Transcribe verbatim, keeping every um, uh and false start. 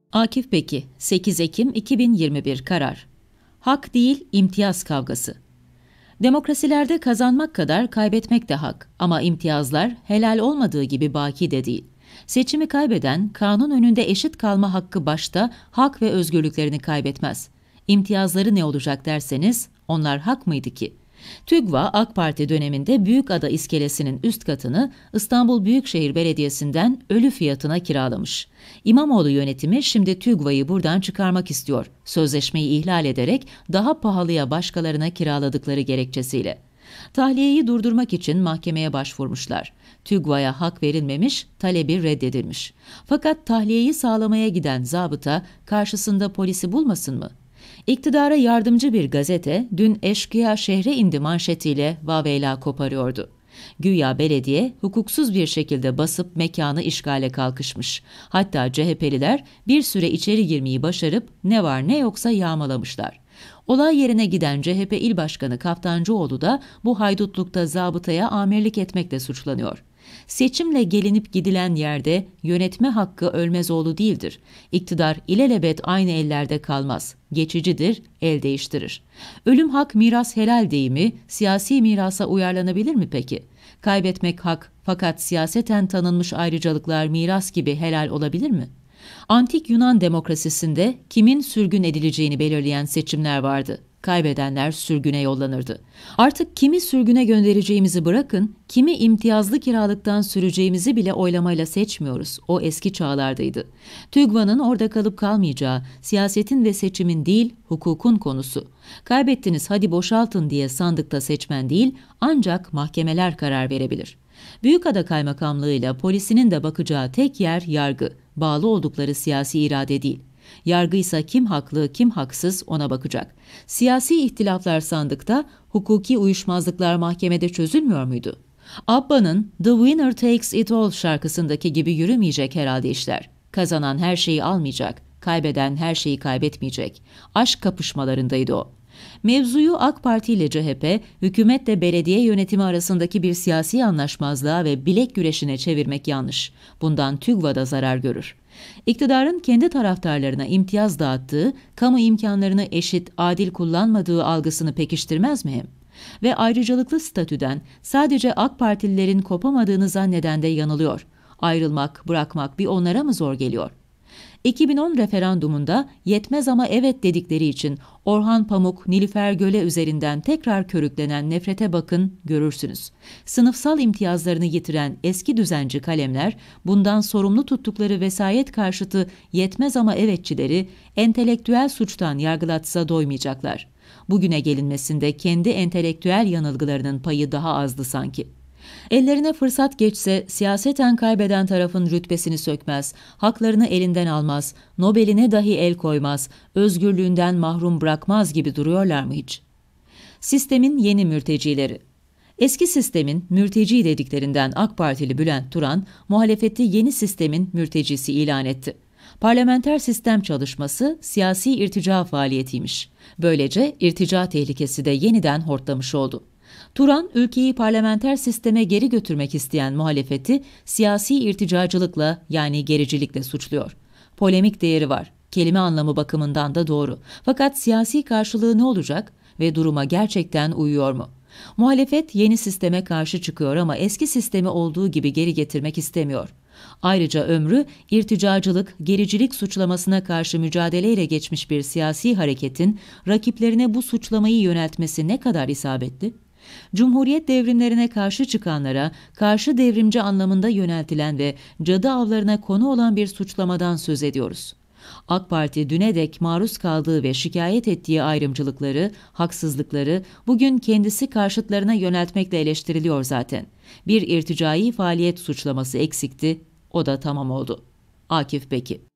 Akif Beki, sekiz Ekim iki bin yirmi bir karar. Hak değil, imtiyaz kavgası. Demokrasilerde kazanmak kadar kaybetmek de hak ama imtiyazlar helal olmadığı gibi baki de değil. Seçimi kaybeden kanun önünde eşit kalma hakkı başta hak ve özgürlüklerini kaybetmez. İmtiyazları ne olacak derseniz onlar hak mıydı ki? TÜGVA AK Parti döneminde Büyükada iskelesinin üst katını İstanbul Büyükşehir Belediyesi'nden ölü fiyatına kiralamış. İmamoğlu yönetimi şimdi TÜGVA'yı buradan çıkarmak istiyor, sözleşmeyi ihlal ederek daha pahalıya başkalarına kiraladıkları gerekçesiyle. Tahliyeyi durdurmak için mahkemeye başvurmuşlar. TÜGVA'ya hak verilmemiş, talebi reddedilmiş. Fakat tahliyeyi sağlamaya giden zabıta karşısında polisi bulmasın mı? İktidara yardımcı bir gazete dün "Eşkıya şehre indi" manşetiyle vaveyla koparıyordu. Güya belediye hukuksuz bir şekilde basıp mekanı işgale kalkışmış. Hatta C H P'liler bir süre içeri girmeyi başarıp ne var ne yoksa yağmalamışlar. Olay yerine giden C H P İl Başkanı Kaftancıoğlu da bu haydutlukta zabıtaya amirlik etmekle suçlanıyor. Seçimle gelinip gidilen yerde yönetme hakkı Ölmezoğlu değildir. İktidar ilelebet aynı ellerde kalmaz. Geçicidir, el değiştirir. Ölüm hak miras helal deyimi siyasi mirasa uyarlanabilir mi peki? Kaybetmek hak fakat siyaseten tanınmış ayrıcalıklar miras gibi helal olabilir mi? Antik Yunan demokrasisinde kimin sürgün edileceğini belirleyen seçimler vardı. Kaybedenler sürgüne yollanırdı. Artık kimi sürgüne göndereceğimizi bırakın, kimi imtiyazlı kiralıktan süreceğimizi bile oylamayla seçmiyoruz. O eski çağlardaydı. TÜGVA'nın orada kalıp kalmayacağı, siyasetin ve seçimin değil, hukukun konusu. Kaybettiniz hadi boşaltın diye sandıkta seçmen değil, ancak mahkemeler karar verebilir. Büyükada Kaymakamlığı'yla polisinin de bakacağı tek yer yargı, bağlı oldukları siyasi irade değil. Yargıysa kim haklı, kim haksız ona bakacak. Siyasi ihtilaflar sandıkta, hukuki uyuşmazlıklar mahkemede çözülmüyor muydu? Abba'nın "The Winner Takes It All" şarkısındaki gibi yürümeyecek herhalde işler. Kazanan her şeyi almayacak, kaybeden her şeyi kaybetmeyecek. Aşk kapışmalarındaydı o. Mevzuyu AK Parti ile C H P, hükümetle belediye yönetimi arasındaki bir siyasi anlaşmazlığa ve bilek güreşine çevirmek yanlış. Bundan TÜGVA da zarar görür. İktidarın kendi taraftarlarına imtiyaz dağıttığı, kamu imkanlarını eşit, adil kullanmadığı algısını pekiştirmez mi hem? Ve ayrıcalıklı statüden sadece AK Partililerin kopamadığını zanneden de yanılıyor. Ayrılmak, bırakmak bir onlara mı zor geliyor? iki bin on referandumunda yetmez ama evet dedikleri için Orhan Pamuk, Nilüfer Göle üzerinden tekrar körüklenen nefrete bakın, görürsünüz. Sınıfsal imtiyazlarını yitiren eski düzenci kalemler, bundan sorumlu tuttukları vesayet karşıtı yetmez ama evetçileri entelektüel suçtan yargılatsa doymayacaklar. Bugüne gelinmesinde kendi entelektüel yanılgılarının payı daha azdı sanki. Ellerine fırsat geçse siyaseten kaybeden tarafın rütbesini sökmez, haklarını elinden almaz, Nobel'ine dahi el koymaz, özgürlüğünden mahrum bırakmaz gibi duruyorlar mı hiç? Sistemin yeni mürtecileri. Eski sistemin mürteci dediklerinden AK Partili Bülent Turan, muhalefeti yeni sistemin mürtecisi ilan etti. Parlamenter sistem çalışması siyasi irtica faaliyetiymiş. Böylece irtica tehlikesi de yeniden hortlamış oldu. Turan, ülkeyi parlamenter sisteme geri götürmek isteyen muhalefeti siyasi irticacılıkla yani gericilikle suçluyor. Polemik değeri var. Kelime anlamı bakımından da doğru. Fakat siyasi karşılığı ne olacak ve duruma gerçekten uyuyor mu? Muhalefet yeni sisteme karşı çıkıyor ama eski sistemi olduğu gibi geri getirmek istemiyor. Ayrıca ömrü irticacılık, gericilik suçlamasına karşı mücadeleyle geçmiş bir siyasi hareketin rakiplerine bu suçlamayı yöneltmesi ne kadar isabetli? Cumhuriyet devrimlerine karşı çıkanlara karşı devrimci anlamında yöneltilen ve cadı avlarına konu olan bir suçlamadan söz ediyoruz. AK Parti düne dek maruz kaldığı ve şikayet ettiği ayrımcılıkları, haksızlıkları bugün kendisi karşıtlarına yöneltmekle eleştiriliyor zaten. Bir irticai faaliyet suçlaması eksikti, o da tamam oldu. Akif Beki.